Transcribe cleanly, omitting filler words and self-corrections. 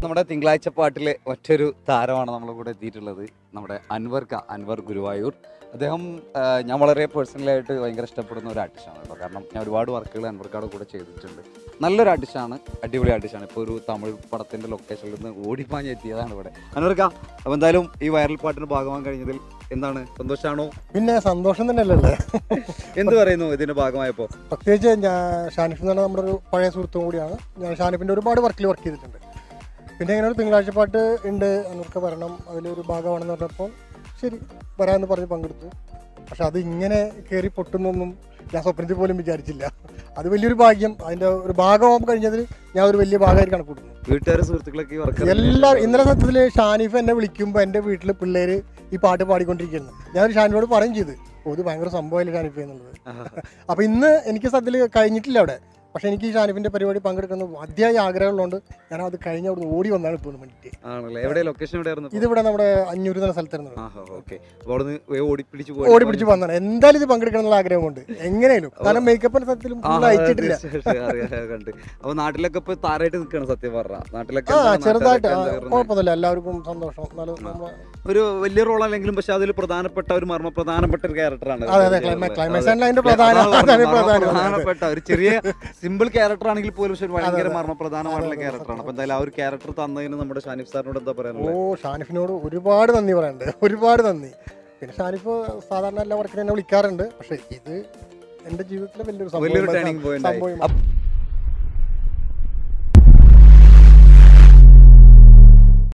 നമ്മുടെ തിങ്കളാഴ്ച പാട്ടിലെ മറ്റൊരു താരമാണ് നമ്മളെ കൂടെ എത്തിയിട്ടുള്ളത്. നമ്മുടെ അൻവർ ഗുരുവായൂർ. അദ്ദേഹം ഞാൻ വളരെ പേഴ്സണലായിട്ട് ഭയങ്കര ഇഷ്ടപ്പെടുന്ന ഒരു ആർട്ടിസ്റ്റാണ് കേട്ടോ. കാരണം ഞാൻ ഒരുപാട് വർക്കുകൾ അൻവർക്കാട് കൂടെ ചെയ്തിട്ടുണ്ട്. നല്ലൊരു ആർട്ടിസ്റ്റാണ്, അടിപൊളി ആർട്ടിസ്റ്റാണ്. ഇപ്പോൾ ഒരു തമിഴ് പടത്തിൻ്റെ ലൊക്കേഷനിൽ നിന്ന് ഓടിപ്പാഞ്ഞ് എത്തിയതാണ് ഇവിടെ. അൻവർക്ക, അപ്പോൾ എന്തായാലും ഈ വൈറൽ പാട്ടിന് ഭാഗമാകാൻ കഴിഞ്ഞതിൽ എന്താണ്, സന്തോഷമാണോ? പിന്നെ സന്തോഷം തന്നെയല്ലേ. എന്ത് പറയുന്നു ഇതിന്റെ ഭാഗമായപ്പോൾ? പ്രത്യേകിച്ച് ഞാൻ ഷാനിഫ് എന്ന് പറഞ്ഞാൽ നമ്മുടെ ഒരു പഴയ സുഹൃത്തും കൂടിയാണ്. ഞാൻ ഷാനിഫിൻ്റെ ഒരുപാട് വർക്കിൽ വർക്ക് ചെയ്തിട്ടുണ്ട്. പിന്നെ ഇങ്ങനെ ഒരു തിങ്കളാഴ്ച പാട്ട് ഉണ്ട്, അന്നൊക്കെ വരണം, അതിലൊരു ഭാഗമാണെന്ന് പറഞ്ഞപ്പോൾ ശരി വരാമെന്ന് പറഞ്ഞ് പങ്കെടുത്തു. പക്ഷെ അത് ഇങ്ങനെ കയറി പൊട്ടുന്നൊന്നും ഞാൻ സ്വപ്നത്തിൽ പോലും വിചാരിച്ചില്ല. അത് വലിയൊരു ഭാഗ്യം. അതിൻ്റെ ഒരു ഭാഗമാകാൻ കഴിഞ്ഞതിൽ ഞാൻ ഒരു വലിയ ഭാഗമായിട്ട് കണക്കൂട്ടുന്നു. വീട്ടുകാർ സുഹൃത്തുക്കളൊക്കെ എല്ലാവരും ഇന്നലെ സത്യത്തിൽ ഷാനിഫ് എന്നെ വിളിക്കുമ്പോൾ എൻ്റെ വീട്ടിൽ പിള്ളേർ ഈ പാട്ട് പാടിക്കൊണ്ടിരിക്കുന്നു. ഞാനൊരു ഷാനിഫിനോട് പറയും ചെയ്ത്, ഇത് ഭയങ്കര സംഭവമല്ലേ ഷാനിഫ് എന്നുള്ളത്. അപ്പോൾ ഇന്ന് എനിക്ക് സത്യത്തിൽ കഴിഞ്ഞിട്ടില്ല അവിടെ. പക്ഷെ എനിക്ക് ഈ ഷാനിഫിന്റെ പരിപാടി പങ്കെടുക്കുന്ന അതിയായ ആഗ്രഹമുള്ളതുകൊണ്ട് ഞാൻ അത് കഴിഞ്ഞ അവിടെ ഓടി വന്നാണ് ഇപ്പോൾ വേണ്ടിയിട്ട്. ഇതിവിടെ നമ്മുടെ 500 എന്ന സ്ഥലത്തായിരുന്നു. ഓടിപ്പിടിച്ച് വന്നാണ്. എന്തായാലും ഇത് പങ്കെടുക്കണം എന്നുള്ള ആഗ്രഹം കൊണ്ട് എങ്ങനെയാലും. കാരണം മേക്കപ്പിന്റെ സത്യത്തിലും അയച്ചിട്ടില്ല. ചെറുതായിട്ട് കുഴപ്പമൊന്നുമില്ല, എല്ലാവർക്കും സന്തോഷം. ഒരു വലിയ റോൾ അല്ലെങ്കിലും പക്ഷെ അതിൽ പ്രധാനപ്പെട്ട ഒരു പ്രധാനപ്പെട്ട ഒരു ക്യാരക്ടറാണ്. ക്ലൈമാക്സ് പ്രധാനപ്പെട്ട ഒരു ചെറിയ സിമ്പിൾ ക്യാരക്ടർ ആണെങ്കിൽ പോലും പക്ഷെ ഭയങ്കര മർമ്മപ്രധാനമായിട്ടുള്ള ക്യാരക്ടറാണ്. അപ്പൊ എന്തായാലും ആ ഒരു ക്യാരക്ടർ തന്നതിന് നമ്മുടെ ഷാനിഫ് സാറിനോട് എന്താ പറയാനുള്ളത്? ഷാനിഫിനോട് ഒരുപാട് നന്ദി പറയാനുണ്ട്, ഒരുപാട് നന്ദി. പിന്നെ ഷാനിഫ് സാധാരണ എല്ലാ വർക്കിനും എന്നെ വിളിക്കാറുണ്ട്. പക്ഷെ ഇത് എന്റെ ജീവിതത്തിലെ വലിയൊരു ടേണിംഗ് പോയിന്റ്.